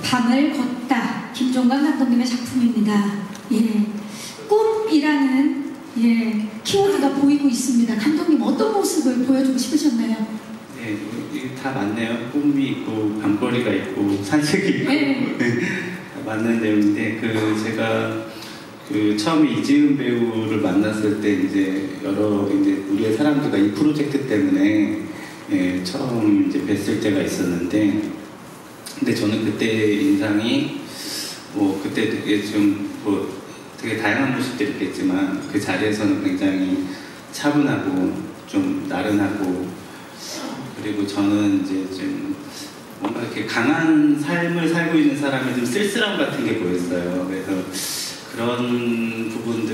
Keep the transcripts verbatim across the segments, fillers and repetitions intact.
밤을 걷다, 김종관 감독님의 작품입니다. 예, 꿈이라는 예, 키워드가 보이고 있습니다. 감독님 어떤 모습을 보여주고 싶으셨나요? 네, 이게 다 맞네요. 꿈이 있고 밤거리가 있고 산책이 있고 네. 맞는 내용인데, 그 제가 그 처음에 이지은 배우를 만났을 때 이제 여러 이제 우리의 사람들과 이 프로젝트 때문에 예, 처음 이제 뵀을 때가 있었는데, 근데 저는 그때 인상이 뭐 그때 되게 좀 뭐 되게 다양한 모습들이 있겠지만 그 자리에서는 굉장히 차분하고 좀 나른하고, 그리고 저는 이제 좀 뭔가 이렇게 강한 삶을 살고 있는 사람의 좀 쓸쓸함 같은 게 보였어요. 그래서 그런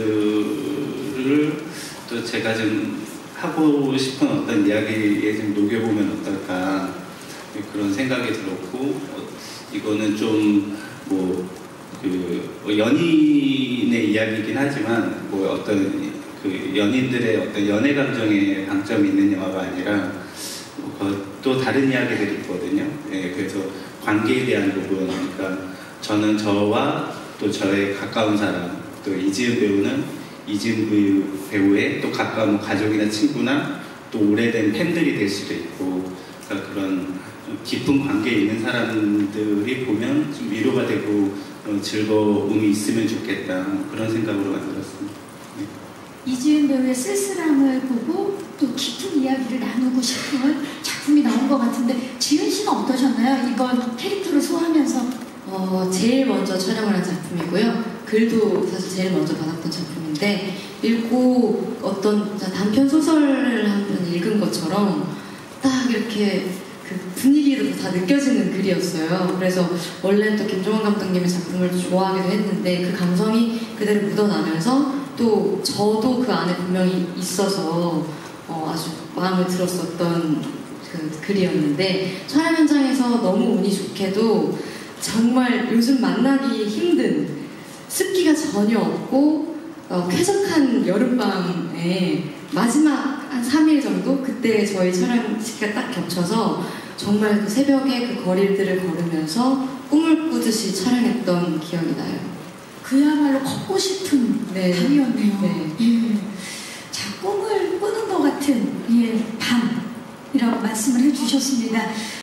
부분들을 또 제가 좀 하고 싶은 어떤 이야기에 좀 녹여보면 어떨까, 그런 생각이 들었고, 이거는 좀 뭐 그 연인의 이야기이긴 하지만 뭐 어떤 그 연인들의 어떤 연애 감정에 방점이 있는 영화가 아니라 또 다른 이야기들이 있거든요. 예, 그래서 관계에 대한 부분, 그러니까 저는 저와 또 저의 가까운 사람, 또 이지은 배우는 이지은 배우의 또 가까운 가족이나 친구나 또 오래된 팬들이 될 수도 있고, 그러니까 그런 좀 깊은 관계에 있는 사람들이 보면 좀 위로가 되고 어, 즐거움이 있으면 좋겠다, 그런 생각으로 만들었습니다. 네. 이지은 배우의 쓸쓸함을 보고 또 깊은 이야기를 나누고 싶은 작품이 나온 것 같은데, 지은 씨는 어떠셨나요? 이번 캐릭터를 소화하면서. 어, 제일 먼저 촬영을 한 작품이고요. 글도 사실 제일 먼저 받았던 작품인데, 읽고 어떤 단편 소설을 한 편 읽은 것처럼 딱 이렇게 그 분위기로 다 느껴지는 글이었어요. 그래서 원래 또 김종관 감독님의 작품을 좋아하기도 했는데 그 감성이 그대로 묻어나면서 또 저도 그 안에 분명히 있어서 어, 아주 마음을 들었었던 그 글이었는데, 촬영 현장에서 너무 운이 좋게도 정말 요즘 만나기 힘든, 습기가 전혀 없고 어, 쾌적한 여름밤에 마지막 한 삼 일 정도, 그때 저희 촬영 시기가 딱 겹쳐서 정말 그 새벽에 그 거리들을 걸으면서 꿈을 꾸듯이 촬영했던 기억이 나요. 그야말로 걷고 싶은 네. 밤이었네요. 네. 예. 자, 꿈을 꾸는 것 같은 예, 밤이라고 말씀을 해주셨습니다.